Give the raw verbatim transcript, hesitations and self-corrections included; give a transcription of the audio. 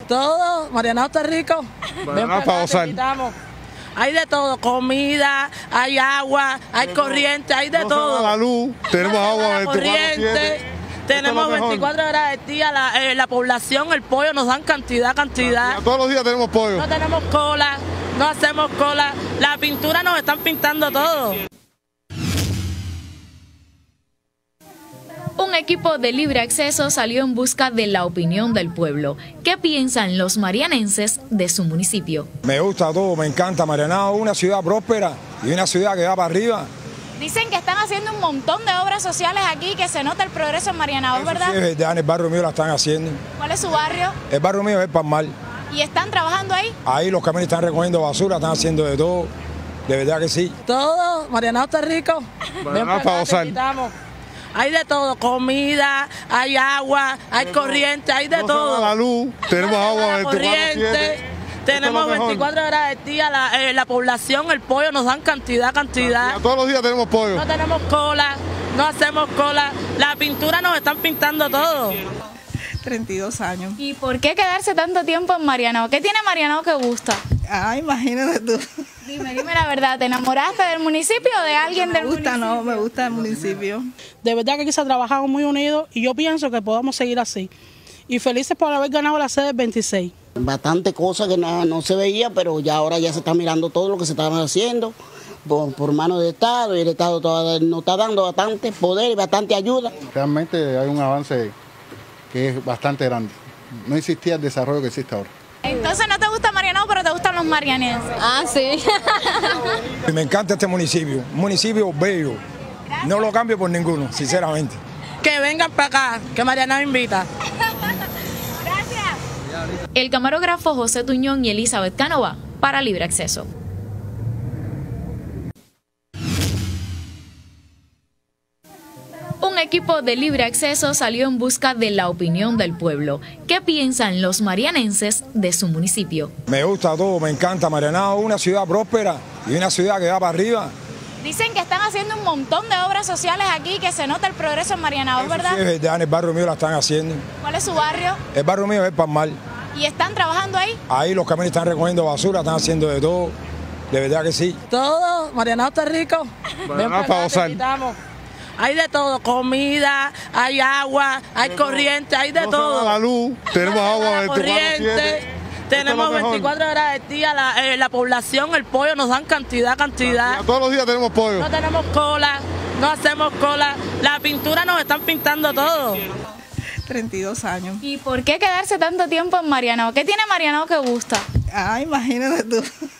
Todo, Marianao está rico. Ven para acá, te invitamos. Hay de todo, comida, hay agua, hay corriente, hay de no todo. La luz, tenemos no agua, la corriente, tenemos veinticuatro horas del día, la, eh, la población, el pollo nos dan cantidad, cantidad. Todos los días tenemos pollo. No tenemos cola, no hacemos cola, la pintura nos están pintando todo. Un equipo de libre acceso salió en busca de la opinión del pueblo. ¿Qué piensan los marianenses de su municipio? Me gusta todo, me encanta Marianao, una ciudad próspera y una ciudad que va para arriba. Dicen que están haciendo un montón de obras sociales aquí, que se nota el progreso en Marianao, ¿verdad? Sí, es verdad, en el barrio mío la están haciendo. ¿Cuál es su barrio? El barrio mío es Palmar. ¿Y están trabajando ahí? Ahí los camiones están recogiendo basura, están haciendo de todo, de verdad que sí. Todo, Marianao está rico. Ven para acá, te invitamos. Hay de todo, comida, hay agua, hay corriente, hay de no todo. La luz, tenemos no agua, la corriente, tenemos veinticuatro horas del día, la, eh, la población, el pollo nos dan cantidad, cantidad. Todos los días tenemos pollo. No tenemos cola, no hacemos cola, la pintura nos están pintando todo. treinta y dos años. ¿Y por qué quedarse tanto tiempo en Marianao? ¿Qué tiene Marianao que gusta? Ah, imagínate tú. Dime, dime la verdad, ¿te enamoraste del municipio o de alguien del municipio? Me gusta, no, me gusta el municipio. De verdad que aquí se ha trabajado muy unidos y yo pienso que podamos seguir así. Y felices por haber ganado la sede veintiséis. Bastante cosas que no, no se veía, pero ya ahora ya se está mirando todo lo que se estaba haciendo por, por mano del Estado, y el Estado todavía nos está dando bastante poder y bastante ayuda. Realmente hay un avance que es bastante grande. No existía el desarrollo que existe ahora. Entonces no te gusta Marianao, pero te gustan los marianenses. Ah, sí. Me encanta este municipio, un municipio bello. Gracias. No lo cambio por ninguno, sinceramente. Que vengan para acá, que Marianao invita. Gracias. El camarógrafo José Tuñón y Elizabeth Canova para Libre Acceso. Un equipo de libre acceso salió en busca de la opinión del pueblo. ¿Qué piensan los marianenses de su municipio? Me gusta todo, me encanta Marianao, una ciudad próspera y una ciudad que va para arriba. Dicen que están haciendo un montón de obras sociales aquí, que se nota el progreso en Marianao, ¿verdad? Sí, es verdad, en el barrio mío la están haciendo. ¿Cuál es su barrio? El barrio mío es Palmar. ¿Y están trabajando ahí? Ahí los camiones están recogiendo basura, están haciendo de todo, de verdad que sí. Todo, Marianao está rico. Ven para acá, te invitamos. Hay de todo, comida, hay agua, hay corriente, hay de no todo. La luz, tenemos no agua, la corriente, tenemos veinticuatro horas del día, la, eh, la población, el pollo nos dan cantidad, cantidad. Todos los días tenemos pollo. No tenemos cola, no hacemos cola, la pintura nos están pintando todo. treinta y dos años. ¿Y por qué quedarse tanto tiempo en Marianao? ¿Qué tiene Marianao que gusta? Ah, imagínate tú.